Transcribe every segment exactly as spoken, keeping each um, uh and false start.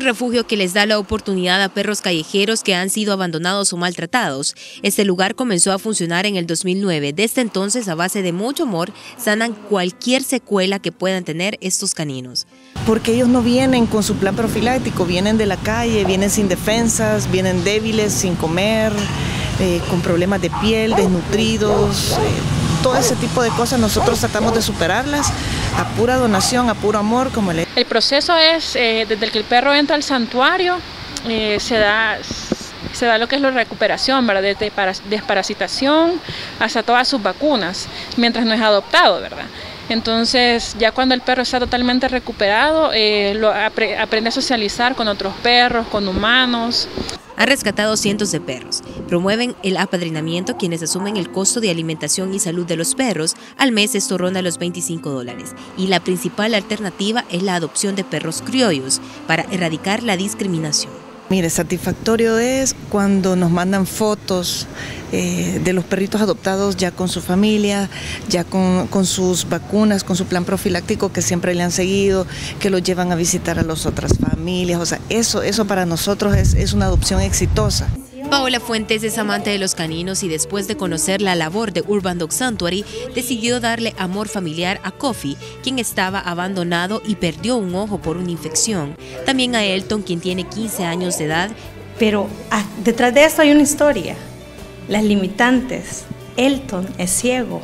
refugio que les da la oportunidad a perros callejeros que han sido abandonados o maltratados. Este lugar comenzó a funcionar en el dos mil nueve. Desde entonces, a base de mucho amor, sanan cualquier secuela que puedan tener estos caninos. Porque ellos no vienen con su plan profiláctico, vienen de la calle, vienen sin defensas, vienen débiles, sin comer, eh, con problemas de piel, desnutridos, eh, todo ese tipo de cosas nosotros tratamos de superarlas a pura donación, a puro amor. Como el... el proceso es, eh, desde que el perro entra al santuario, eh, se da... se da lo que es la recuperación, ¿verdad? Desde desparasitación hasta todas sus vacunas, mientras no es adoptado, ¿verdad? Entonces, ya cuando el perro está totalmente recuperado, eh, lo apre aprende a socializar con otros perros, con humanos. Han rescatado cientos de perros. Promueven el apadrinamiento, quienes asumen el costo de alimentación y salud de los perros. Al mes esto ronda los veinticinco dólares. Y la principal alternativa es la adopción de perros criollos para erradicar la discriminación. Mire, satisfactorio es cuando nos mandan fotos eh, de los perritos adoptados ya con su familia, ya con, con sus vacunas, con su plan profiláctico que siempre le han seguido, que los llevan a visitar a las otras familias. O sea, eso, eso para nosotros es, es una adopción exitosa. Paola Fuentes es amante de los caninos y después de conocer la labor de Urban Dog Sanctuary, decidió darle amor familiar a Coffee, quien estaba abandonado y perdió un ojo por una infección. También a Elton, quien tiene quince años de edad. Pero ah, detrás de esto hay una historia, las limitantes. Elton es ciego,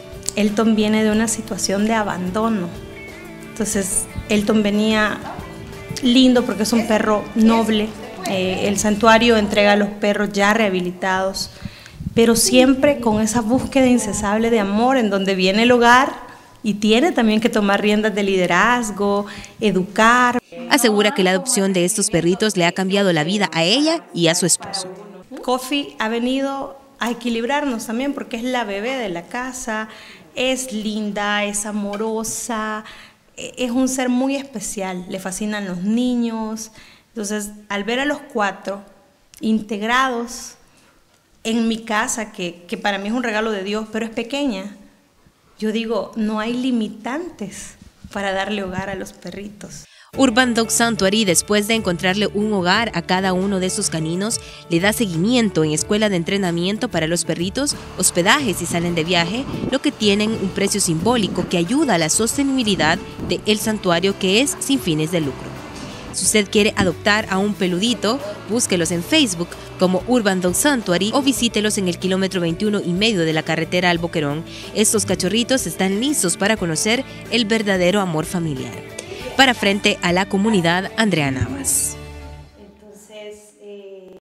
Elton viene de una situación de abandono. Entonces, Elton venía lindo porque es un perro noble. Eh, el santuario entrega a los perros ya rehabilitados, pero siempre con esa búsqueda incesable de amor, en donde viene el hogar y tiene también que tomar riendas de liderazgo, educar. Asegura que la adopción de estos perritos le ha cambiado la vida a ella y a su esposo. Coffee ha venido a equilibrarnos también porque es la bebé de la casa, es linda, es amorosa, es un ser muy especial, le fascinan los niños. Entonces, al ver a los cuatro integrados en mi casa, que, que para mí es un regalo de Dios, pero es pequeña, yo digo, no hay limitantes para darle hogar a los perritos. Urban Dog Sanctuary, después de encontrarle un hogar a cada uno de estos caninos, le da seguimiento en escuela de entrenamiento para los perritos, hospedaje si salen de viaje, lo que tienen un precio simbólico que ayuda a la sostenibilidad del santuario, que es sin fines de lucro. Si usted quiere adoptar a un peludito, búsquelos en Facebook como Urban Dog Sanctuary o visítelos en el kilómetro veintiuno y medio de la carretera al Boquerón. Estos cachorritos están listos para conocer el verdadero amor familiar. Para Frente a la Comunidad, Andrea Navas.